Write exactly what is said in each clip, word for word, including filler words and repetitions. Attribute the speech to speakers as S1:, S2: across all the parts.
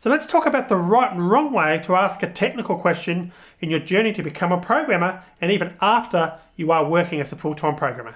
S1: So let's talk about the right and wrong way to ask a technical question in your journey to become a programmer, and even after you are working as a full-time programmer.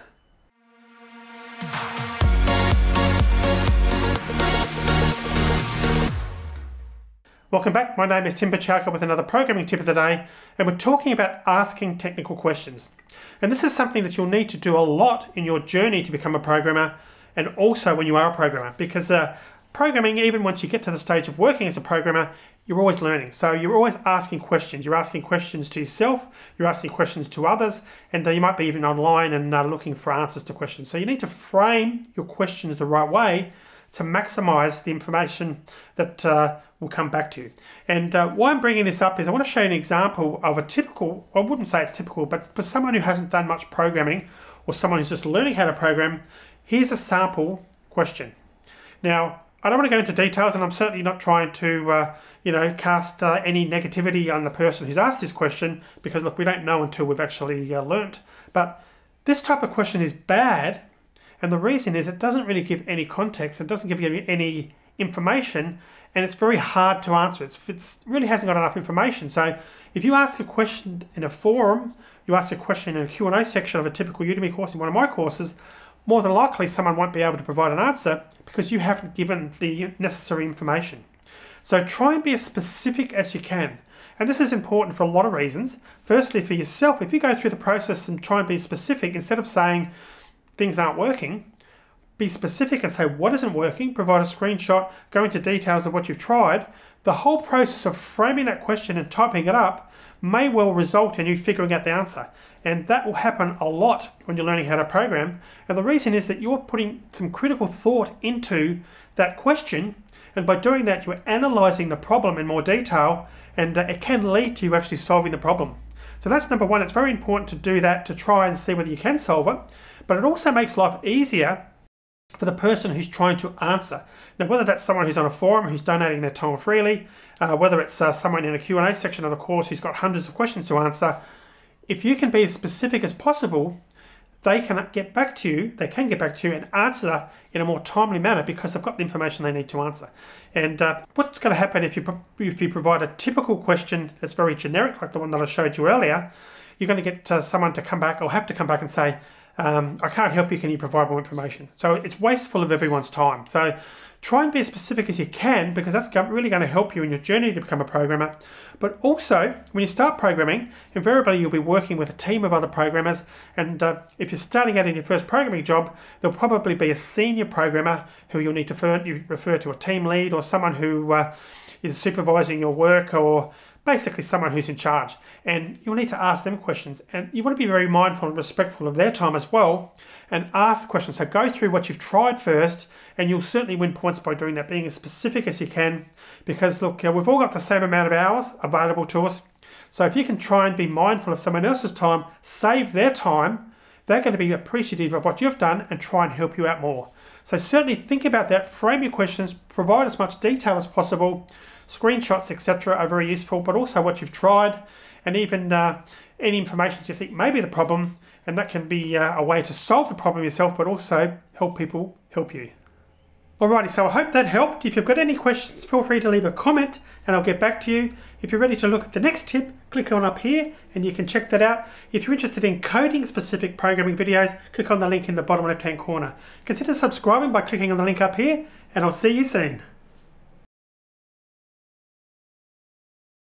S1: Welcome back. My name is Tim Buchalka with another programming tip of the day, and we're talking about asking technical questions. And this is something that you'll need to do a lot in your journey to become a programmer, and also when you are a programmer, because uh, programming, even once you get to the stage of working as a programmer, you're always learning. So you're always asking questions. You're asking questions to yourself, you're asking questions to others, and uh, you might be even online and uh, looking for answers to questions. So you need to frame your questions the right way to maximize the information that uh, will come back to you. And uh, why I'm bringing this up is I want to show you an example of a typical, I wouldn't say it's typical, but for someone who hasn't done much programming or someone who's just learning how to program, here's a sample question. Now, I don't want to go into details, and I'm certainly not trying to, uh, you know, cast uh, any negativity on the person who's asked this question, because look, we don't know until we've actually uh, learnt. But this type of question is bad, and the reason is it doesn't really give any context, it doesn't give you any information, and it's very hard to answer. It's, it's really hasn't got enough information. So if you ask a question in a forum, you ask a question in a Q and A section of a typical Udemy course in one of my courses, more than likely someone won't be able to provide an answer because you haven't given the necessary information. So try and be as specific as you can. And this is important for a lot of reasons. Firstly, for yourself, if you go through the process and try and be specific, instead of saying things aren't working, be specific and say what isn't working, provide a screenshot, go into details of what you've tried. The whole process of framing that question and typing it up may well result in you figuring out the answer. And that will happen a lot when you're learning how to program. And the reason is that you're putting some critical thought into that question. And by doing that, you're analyzing the problem in more detail, and uh, it can lead to you actually solving the problem. So that's number one. It's very important to do that to try and see whether you can solve it. But it also makes life easier for the person who's trying to answer. Now, whether that's someone who's on a forum who's donating their time freely, uh, whether it's uh, someone in a Q and A section of the course who's got hundreds of questions to answer, if you can be as specific as possible, they can get back to you, they can get back to you and answer in a more timely manner because they've got the information they need to answer. And uh, what's going to happen if you, if you provide a typical question that's very generic, like the one that I showed you earlier, you're going to get uh, someone to come back or have to come back and say, Um, I can't help you, can you provide more information? So it's wasteful of everyone's time. So try and be as specific as you can, because that's really going to help you in your journey to become a programmer. But also, when you start programming, invariably you'll be working with a team of other programmers, and uh, if you're starting out in your first programming job, there'll probably be a senior programmer who you'll need to refer, you refer to a team lead, or someone who uh, is supervising your work, or basically someone who's in charge, and you'll need to ask them questions, and you want to be very mindful and respectful of their time as well, and ask questions. So go through what you've tried first, and you'll certainly win points by doing that, being as specific as you can, because look, we've all got the same amount of hours available to us. So if you can try and be mindful of someone else's time, save their time, they're going to be appreciative of what you've done and try and help you out more. So certainly think about that, frame your questions, provide as much detail as possible. Screenshots, et cetera are very useful, but also what you've tried, and even uh, any information that you think may be the problem, and that can be uh, a way to solve the problem yourself, but also help people help you. Alrighty, so I hope that helped. If you've got any questions, feel free to leave a comment and I'll get back to you. If you're ready to look at the next tip, click on up here and you can check that out. If you're interested in coding specific programming videos, click on the link in the bottom left hand corner. Consider subscribing by clicking on the link up here, and I'll see you soon.